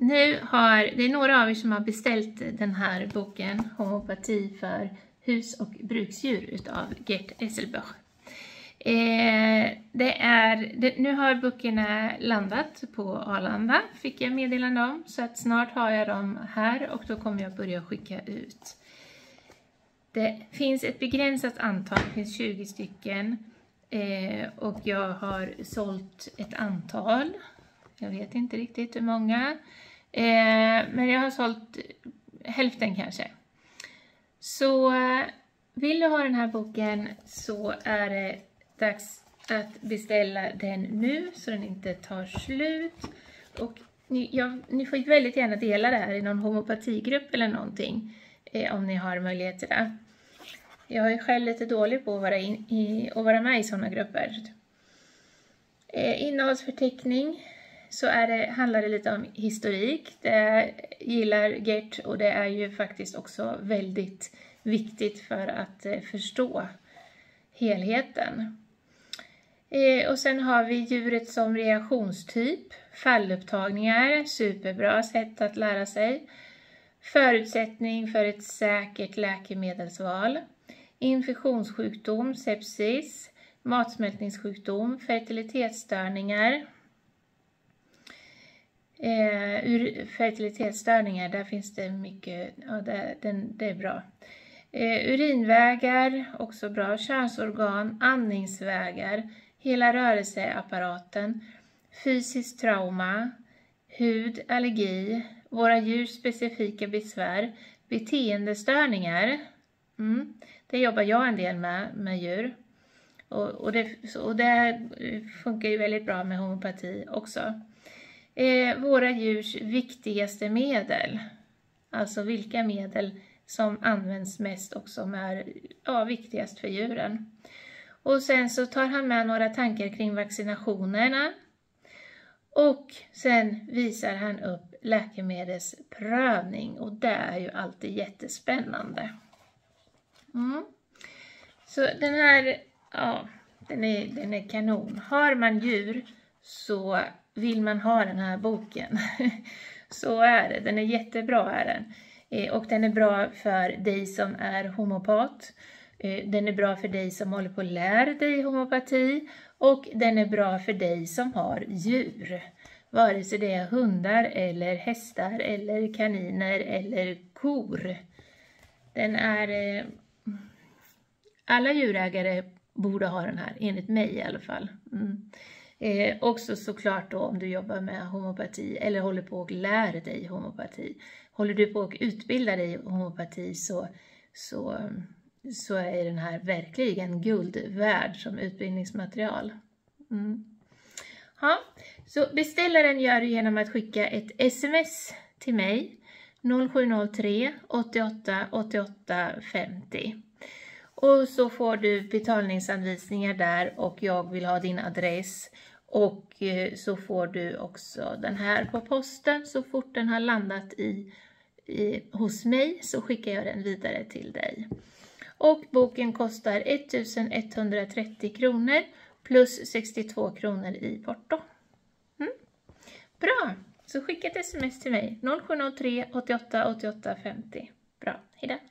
det är några av er som har beställt den här boken, Homopati för hus- och bruksdjur utav Gert Esselbach. Nu har böckerna landat på Arlanda, fick jag meddelande om, så att snart har jag dem här och då kommer jag börja skicka ut. Det finns ett begränsat antal, det finns 20 stycken och jag har sålt ett antal. Jag vet inte riktigt hur många, men jag har sålt hälften kanske. Så vill du ha den här boken så är det dags att beställa den nu så den inte tar slut. Och ni får väldigt gärna dela det här i någon homopatigrupp eller någonting om ni har möjlighet till det. Jag är själv lite dålig på att vara med i sådana grupper. Innehållsförteckning så handlar det lite om historik. Det gillar Gert och det är ju faktiskt också väldigt viktigt för att förstå helheten. Och sen har vi djuret som reaktionstyp, fallupptagningar, superbra sätt att lära sig. Förutsättning för ett säkert läkemedelsval. Infektionssjukdom, sepsis, matsmältningssjukdom, fertilitetsstörningar. Fertilitetsstörningar, där finns det mycket, ja, det är bra. Urinvägar, också bra. Könsorgan, andningsvägar, hela rörelseapparaten, fysiskt trauma, hud, allergi, våra djurs specifika besvär, beteendestörningar. Det jobbar jag en del med djur. Och det funkar ju väldigt bra med homopati också. Våra djurs viktigaste medel. Alltså vilka medel som används mest och som är viktigast för djuren. Och sen så tar han med några tankar kring vaccinationerna. Och sen visar han upp läkemedelsprövning. Och det är ju alltid jättespännande. Så den här, den är kanon. Har man djur så vill man ha den här boken. Så är det. Den är jättebra är den. Och den är bra för dig som är homopat. Den är bra för dig som håller på att lära dig homopati. Och den är bra för dig som har djur. Vare sig det är hundar eller hästar eller kaniner eller kor. Den är... Alla djurägare borde ha den här, enligt mig i alla fall. Också såklart då om du jobbar med homopati eller håller på att lära dig homopati. Håller du på att utbilda dig i homopati så är den här verkligen guld värd som utbildningsmaterial. Ja, så beställaren gör du genom att skicka ett sms till mig 0703 88 88 50. Och så får du betalningsanvisningar där och jag vill ha din adress. Och så får du också den här på posten. Så fort den har landat hos mig så skickar jag den vidare till dig. Och boken kostar 1130 kronor plus 62 kronor i porto. Bra, så skicka ett sms till mig 0703 88 88 50. Bra, hejdå.